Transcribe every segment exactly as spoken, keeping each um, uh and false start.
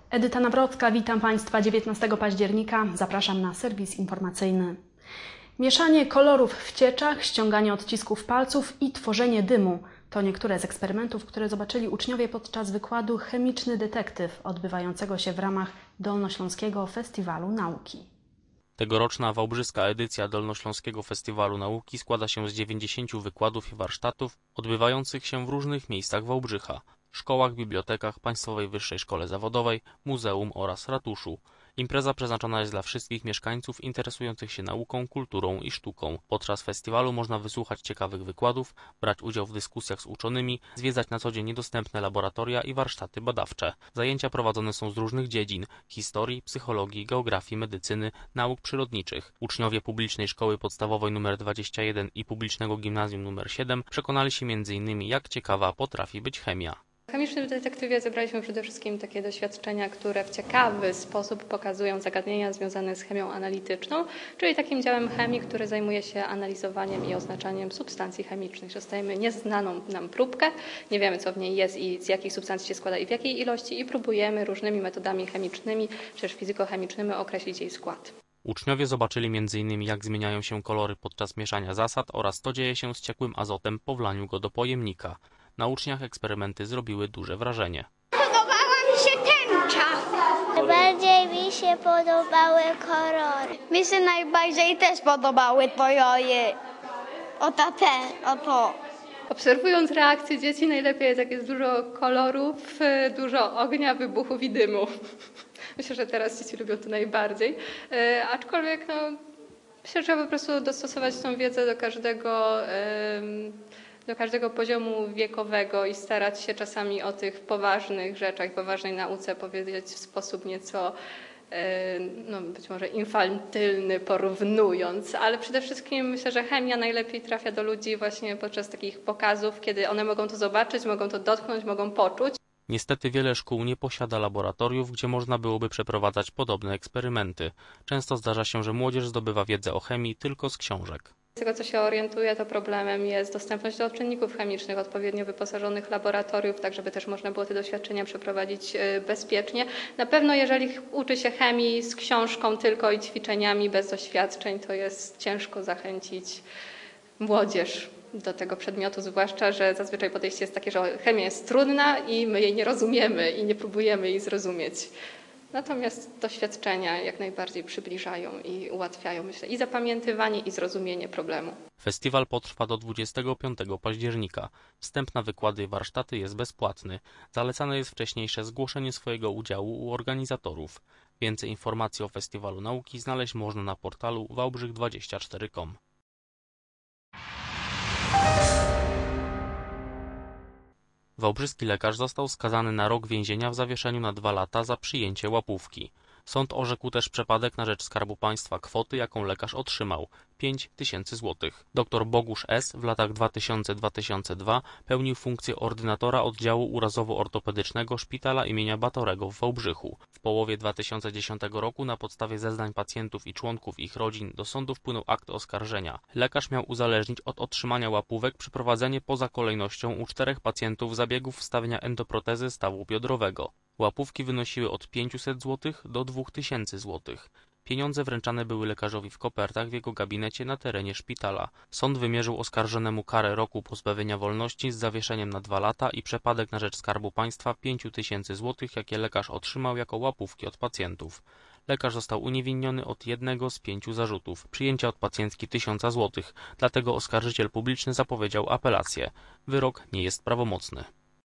Edyta Nawrocka, witam Państwa dziewiętnastego października. Zapraszam na serwis informacyjny. Mieszanie kolorów w cieczach, ściąganie odcisków palców i tworzenie dymu to niektóre z eksperymentów, które zobaczyli uczniowie podczas wykładu Chemiczny detektyw odbywającego się w ramach Dolnośląskiego Festiwalu Nauki. Tegoroczna wałbrzyska edycja Dolnośląskiego Festiwalu Nauki składa się z dziewięćdziesięciu wykładów i warsztatów odbywających się w różnych miejscach Wałbrzycha, szkołach, bibliotekach, Państwowej Wyższej Szkole Zawodowej, muzeum oraz ratuszu. Impreza przeznaczona jest dla wszystkich mieszkańców interesujących się nauką, kulturą i sztuką. Podczas festiwalu można wysłuchać ciekawych wykładów, brać udział w dyskusjach z uczonymi, zwiedzać na co dzień niedostępne laboratoria i warsztaty badawcze. Zajęcia prowadzone są z różnych dziedzin: historii, psychologii, geografii, medycyny, nauk przyrodniczych. Uczniowie Publicznej Szkoły Podstawowej nr dwadzieścia jeden i Publicznego Gimnazjum nr siedem przekonali się między innymi, jak ciekawa potrafi być chemia. W Chemicznym detektywie zebraliśmy przede wszystkim takie doświadczenia, które w ciekawy sposób pokazują zagadnienia związane z chemią analityczną, czyli takim działem chemii, który zajmuje się analizowaniem i oznaczaniem substancji chemicznych. Dostajemy nieznaną nam próbkę, nie wiemy co w niej jest i z jakich substancji się składa i w jakiej ilości i próbujemy różnymi metodami chemicznymi czy też fizykochemicznymi określić jej skład. Uczniowie zobaczyli między innymi, jak zmieniają się kolory podczas mieszania zasad oraz co dzieje się z ciekłym azotem po wlaniu go do pojemnika. Na uczniach eksperymenty zrobiły duże wrażenie. Podobała mi się tęcza. Bardziej mi się podobały kolory. Mi się najbardziej też podobały kolory. O ta ten, o to. Obserwując reakcje dzieci, najlepiej jest, jak jest dużo kolorów, dużo ognia, wybuchów i dymu. Myślę, że teraz dzieci lubią to najbardziej. E, aczkolwiek no, myślę, że trzeba po prostu dostosować tą wiedzę do każdego, e, do każdego poziomu wiekowego i starać się czasami o tych poważnych rzeczach, poważnej nauce powiedzieć w sposób nieco e, no, być może infantylny, porównując, ale przede wszystkim myślę, że chemia najlepiej trafia do ludzi właśnie podczas takich pokazów, kiedy one mogą to zobaczyć, mogą to dotknąć, mogą poczuć. Niestety wiele szkół nie posiada laboratoriów, gdzie można byłoby przeprowadzać podobne eksperymenty. Często zdarza się, że młodzież zdobywa wiedzę o chemii tylko z książek. Z tego co się orientuję, to problemem jest dostępność do czynników chemicznych, odpowiednio wyposażonych laboratoriów, tak żeby też można było te doświadczenia przeprowadzić bezpiecznie. Na pewno jeżeli uczy się chemii z książką tylko i ćwiczeniami bez doświadczeń, to jest ciężko zachęcić młodzież do tego przedmiotu, zwłaszcza że zazwyczaj podejście jest takie, że chemia jest trudna i my jej nie rozumiemy i nie próbujemy jej zrozumieć. Natomiast doświadczenia jak najbardziej przybliżają i ułatwiają, myślę, i zapamiętywanie, i zrozumienie problemu. Festiwal potrwa do dwudziestego piątego października. Wstęp na wykłady i warsztaty jest bezpłatny. Zalecane jest wcześniejsze zgłoszenie swojego udziału u organizatorów. Więcej informacji o Festiwalu Nauki znaleźć można na portalu wałbrzych dwadzieścia cztery kropka com. Wałbrzyski lekarz został skazany na rok więzienia w zawieszeniu na dwa lata za przyjęcie łapówki. Sąd orzekł też przepadek na rzecz Skarbu Państwa kwoty, jaką lekarz otrzymał – pięć tysięcy złotych. Doktor Bogusz S. w latach dwa tysiące do dwa tysiące drugiego pełnił funkcję ordynatora oddziału urazowo-ortopedycznego Szpitala imienia Batorego w Wałbrzychu. W połowie dwa tysiące dziesiątego roku na podstawie zeznań pacjentów i członków ich rodzin do sądu wpłynął akt oskarżenia. Lekarz miał uzależnić od otrzymania łapówek przeprowadzenie poza kolejnością u czterech pacjentów zabiegów wstawienia endoprotezy stawu biodrowego. Łapówki wynosiły od pięciuset złotych do dwóch tysięcy złotych. Pieniądze wręczane były lekarzowi w kopertach w jego gabinecie na terenie szpitala. Sąd wymierzył oskarżonemu karę roku pozbawienia wolności z zawieszeniem na dwa lata i przepadek na rzecz Skarbu Państwa pięciu tysięcy złotych, jakie lekarz otrzymał jako łapówki od pacjentów. Lekarz został uniewinniony od jednego z pięciu zarzutów, przyjęcia od pacjentki tysiąca złotych, dlatego oskarżyciel publiczny zapowiedział apelację. Wyrok nie jest prawomocny.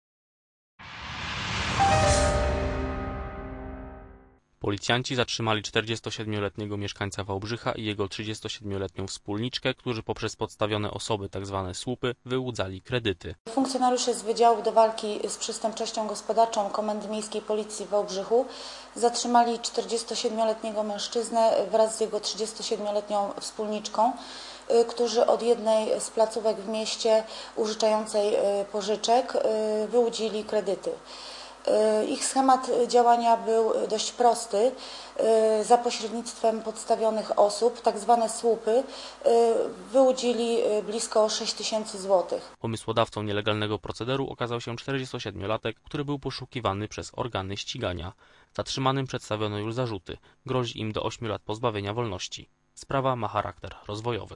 Policjanci zatrzymali czterdziestosiedmioletniego mieszkańca Wałbrzycha i jego trzydziestosiedmioletnią wspólniczkę, którzy poprzez podstawione osoby, tzw. słupy, wyłudzali kredyty. Funkcjonariusze z Wydziału do Walki z Przestępczością Gospodarczą Komendy Miejskiej Policji w Wałbrzychu zatrzymali czterdziestosiedmioletniego mężczyznę wraz z jego trzydziestosiedmioletnią wspólniczką, którzy od jednej z placówek w mieście użyczającej pożyczek wyłudzili kredyty. Ich schemat działania był dość prosty. Za pośrednictwem podstawionych osób, tak zwane słupy, wyłudzili blisko sześć tysięcy złotych. Pomysłodawcą nielegalnego procederu okazał się czterdziestosiedmiolatek, który był poszukiwany przez organy ścigania. Zatrzymanym przedstawiono już zarzuty. Grozi im do ośmiu lat pozbawienia wolności. Sprawa ma charakter rozwojowy.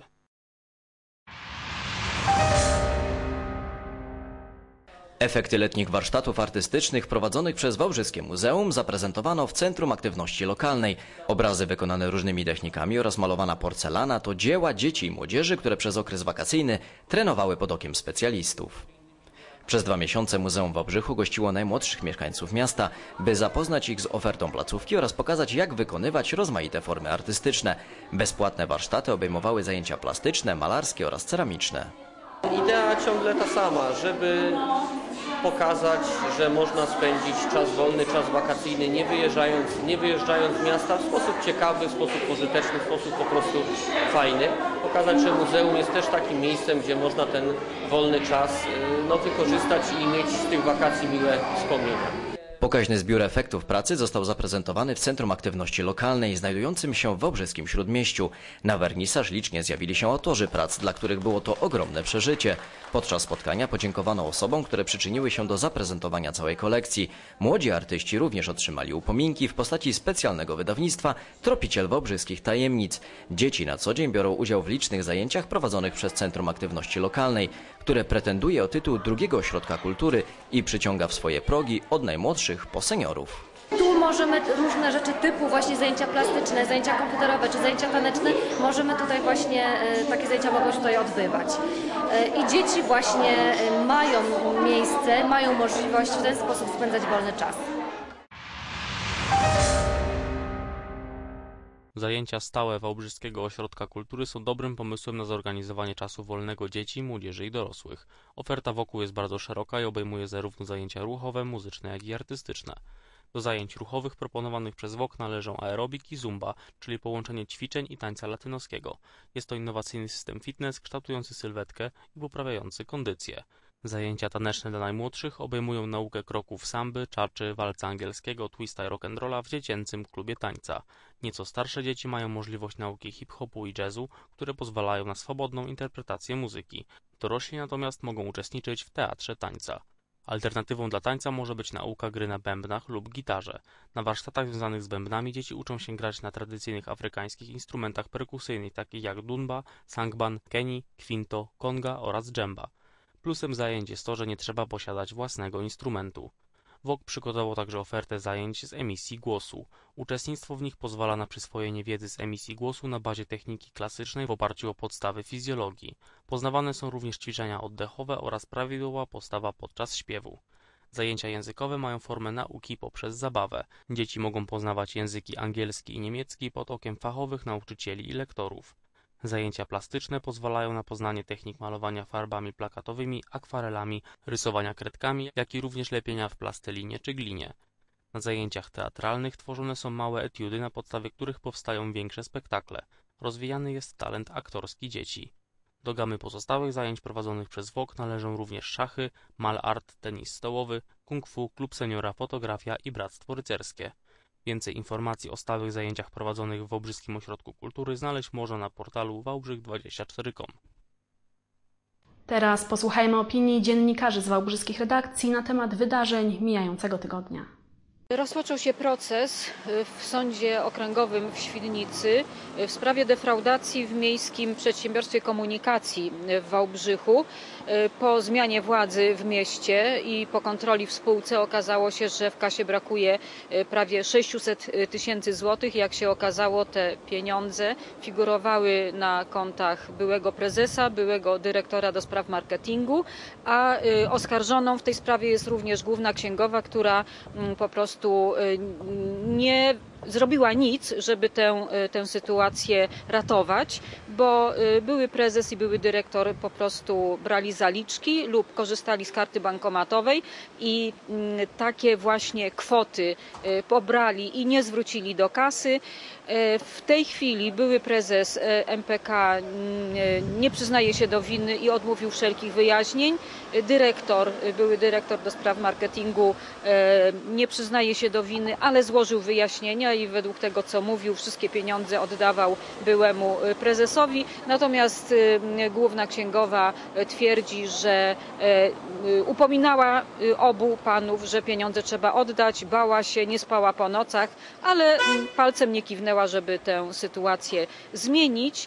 Efekty letnich warsztatów artystycznych prowadzonych przez Wałbrzyskie Muzeum zaprezentowano w Centrum Aktywności Lokalnej. Obrazy wykonane różnymi technikami oraz malowana porcelana to dzieła dzieci i młodzieży, które przez okres wakacyjny trenowały pod okiem specjalistów. Przez dwa miesiące Muzeum w Wałbrzychu gościło najmłodszych mieszkańców miasta, by zapoznać ich z ofertą placówki oraz pokazać, jak wykonywać rozmaite formy artystyczne. Bezpłatne warsztaty obejmowały zajęcia plastyczne, malarskie oraz ceramiczne. Idea ciągle ta sama, żeby pokazać, że można spędzić czas wolny, czas wakacyjny, nie wyjeżdżając, nie wyjeżdżając z miasta w sposób ciekawy, w sposób pożyteczny, w sposób po prostu fajny. Pokazać, że muzeum jest też takim miejscem, gdzie można ten wolny czas no, wykorzystać i mieć z tych wakacji miłe wspomnienia. Pokaźny zbiór efektów pracy został zaprezentowany w Centrum Aktywności Lokalnej, znajdującym się w wałbrzyskim Śródmieściu. Na wernisaż licznie zjawili się autorzy prac, dla których było to ogromne przeżycie. Podczas spotkania podziękowano osobom, które przyczyniły się do zaprezentowania całej kolekcji. Młodzi artyści również otrzymali upominki w postaci specjalnego wydawnictwa Tropiciel Wałbrzyskich Tajemnic. Dzieci na co dzień biorą udział w licznych zajęciach prowadzonych przez Centrum Aktywności Lokalnej, które pretenduje o tytuł drugiego ośrodka kultury i przyciąga w swoje progi od najmłodszych po seniorów. Tu możemy różne rzeczy typu właśnie zajęcia plastyczne, zajęcia komputerowe czy zajęcia taneczne, możemy tutaj właśnie takie zajęcia mogą się tutaj odbywać. I dzieci właśnie mają miejsce, mają możliwość w ten sposób spędzać wolny czas. Zajęcia stałe Wałbrzyskiego Ośrodka Kultury są dobrym pomysłem na zorganizowanie czasu wolnego dzieci, młodzieży i dorosłych. Oferta wokół jest bardzo szeroka i obejmuje zarówno zajęcia ruchowe, muzyczne, jak i artystyczne. Do zajęć ruchowych proponowanych przez W O K należą aerobik i zumba, czyli połączenie ćwiczeń i tańca latynoskiego. Jest to innowacyjny system fitness kształtujący sylwetkę i poprawiający kondycję. Zajęcia taneczne dla najmłodszych obejmują naukę kroków samby, czaczy, walca angielskiego, twista i rock'n'rolla w dziecięcym klubie tańca. Nieco starsze dzieci mają możliwość nauki hip-hopu i jazzu, które pozwalają na swobodną interpretację muzyki. Dorośli natomiast mogą uczestniczyć w teatrze tańca. Alternatywą dla tańca może być nauka gry na bębnach lub gitarze. Na warsztatach związanych z bębnami dzieci uczą się grać na tradycyjnych afrykańskich instrumentach perkusyjnych takich jak dunba, sangban, keni, kwinto, konga oraz dżemba. Plusem zajęć jest to, że nie trzeba posiadać własnego instrumentu. W O K przygotował także ofertę zajęć z emisji głosu. Uczestnictwo w nich pozwala na przyswojenie wiedzy z emisji głosu na bazie techniki klasycznej w oparciu o podstawy fizjologii. Poznawane są również ćwiczenia oddechowe oraz prawidłowa postawa podczas śpiewu. Zajęcia językowe mają formę nauki poprzez zabawę. Dzieci mogą poznawać języki angielski i niemiecki pod okiem fachowych nauczycieli i lektorów. Zajęcia plastyczne pozwalają na poznanie technik malowania farbami plakatowymi, akwarelami, rysowania kredkami, jak i również lepienia w plastelinie czy glinie. Na zajęciach teatralnych tworzone są małe etiudy, na podstawie których powstają większe spektakle. Rozwijany jest talent aktorski dzieci. Do gamy pozostałych zajęć prowadzonych przez W O K należą również szachy, mal art, tenis stołowy, kung fu, klub seniora, fotografia i bractwo rycerskie. Więcej informacji o stałych zajęciach prowadzonych w Wałbrzyskim Ośrodku Kultury znaleźć można na portalu wałbrzyk dwadzieścia cztery kropka com. Teraz posłuchajmy opinii dziennikarzy z wałbrzyskich redakcji na temat wydarzeń mijającego tygodnia. Rozpoczął się proces w Sądzie Okręgowym w Świdnicy w sprawie defraudacji w Miejskim Przedsiębiorstwie Komunikacji w Wałbrzychu. Po zmianie władzy w mieście i po kontroli w spółce okazało się, że w kasie brakuje prawie sześćset tysięcy złotych. Jak się okazało, te pieniądze figurowały na kontach byłego prezesa, byłego dyrektora do spraw marketingu, a oskarżoną w tej sprawie jest również główna księgowa, która po prostu nie zrobiła nic, żeby tę, tę sytuację ratować, bo były prezes i były dyrektor po prostu brali zaliczki lub korzystali z karty bankomatowej i takie właśnie kwoty pobrali i nie zwrócili do kasy. W tej chwili były prezes M P K nie przyznaje się do winy i odmówił wszelkich wyjaśnień. Dyrektor, były dyrektor do spraw marketingu nie przyznaje się do winy, ale złożył wyjaśnienia i według tego, co mówił, wszystkie pieniądze oddawał byłemu prezesowi. Natomiast główna księgowa twierdzi, że upominała obu panów, że pieniądze trzeba oddać, bała się, nie spała po nocach, ale palcem nie kiwnęła, żeby tę sytuację zmienić.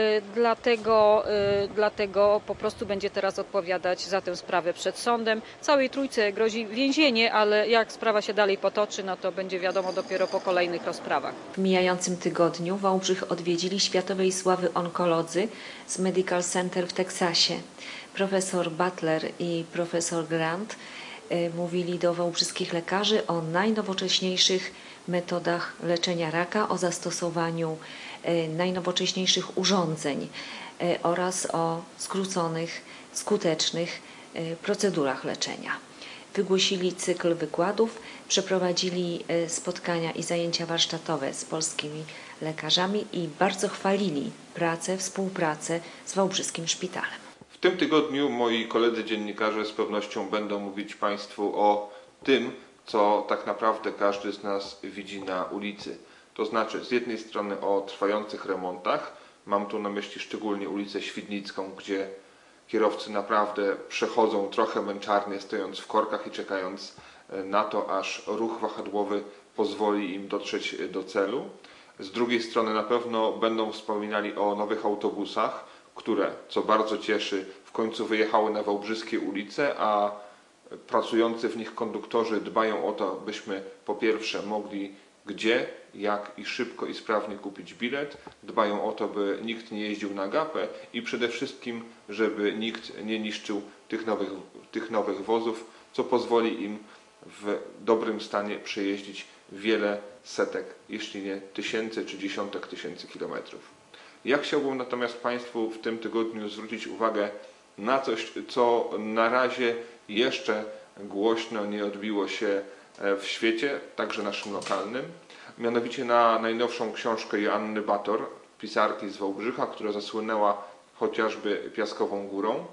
Dlatego, dlatego po prostu będzie teraz odpowiadać za tę sprawę przed sądem. Całej trójce grozi więzienie, ale jak sprawa się dalej potoczy, no to będzie wiadomo dopiero po kolejnych rozprawach. W mijającym tygodniu Wałbrzych odwiedzili światowej sławy onkolodzy z Medical Center w Teksasie. Profesor Butler i profesor Grant y, mówili do wałbrzyskich lekarzy o najnowocześniejszych metodach leczenia raka, o zastosowaniu y, najnowocześniejszych urządzeń y, oraz o skróconych, skutecznych y, procedurach leczenia. Wygłosili cykl wykładów, przeprowadzili spotkania i zajęcia warsztatowe z polskimi lekarzami i bardzo chwalili pracę, współpracę z Wałbrzyskim Szpitalem. W tym tygodniu moi koledzy dziennikarze z pewnością będą mówić Państwu o tym, co tak naprawdę każdy z nas widzi na ulicy. To znaczy z jednej strony o trwających remontach, mam tu na myśli szczególnie ulicę Świdnicką, gdzie kierowcy naprawdę przechodzą trochę męczarnie, stojąc w korkach i czekając na to, aż ruch wahadłowy pozwoli im dotrzeć do celu. Z drugiej strony na pewno będą wspominali o nowych autobusach, które, co bardzo cieszy, w końcu wyjechały na wałbrzyskie ulice, a pracujący w nich konduktorzy dbają o to, byśmy po pierwsze mogli gdzie, jak i szybko i sprawnie kupić bilet, dbają o to, by nikt nie jeździł na gapę i przede wszystkim, żeby nikt nie niszczył tych nowych, tych nowych wozów, co pozwoli im w dobrym stanie przejeździć wiele setek, jeśli nie tysięcy czy dziesiątek tysięcy kilometrów. Ja chciałbym natomiast Państwu w tym tygodniu zwrócić uwagę na coś, co na razie jeszcze głośno nie odbiło się w świecie, także naszym lokalnym, mianowicie na najnowszą książkę Joanny Bator, pisarki z Wałbrzycha, która zasłynęła chociażby Piaskową Górą.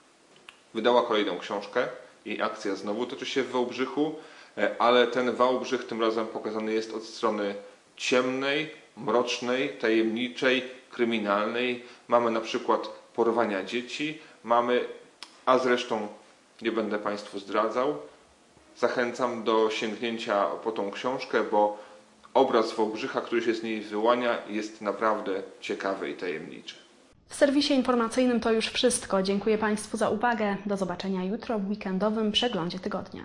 Wydała kolejną książkę, jej akcja znowu toczy się w Wałbrzychu, ale ten Wałbrzych tym razem pokazany jest od strony ciemnej, mrocznej, tajemniczej, kryminalnej. Mamy na przykład porwania dzieci, mamy, a zresztą nie będę Państwu zdradzał, zachęcam do sięgnięcia po tą książkę, bo obraz Wałbrzycha, który się z niej wyłania, jest naprawdę ciekawy i tajemniczy. W serwisie informacyjnym to już wszystko. Dziękuję Państwu za uwagę. Do zobaczenia jutro w weekendowym przeglądzie tygodnia.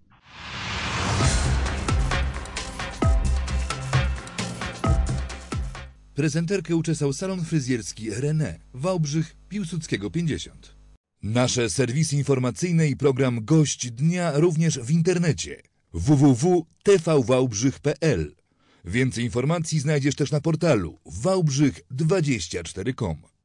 Prezenterkę uczesał salon fryzjerski René, Wałbrzych, Piłsudskiego pięćdziesiąt. Nasze serwisy informacyjne i program Gość Dnia również w internecie w w w kropka t v wałbrzych kropka p l. Więcej informacji znajdziesz też na portalu wałbrzych dwadzieścia cztery kropka com.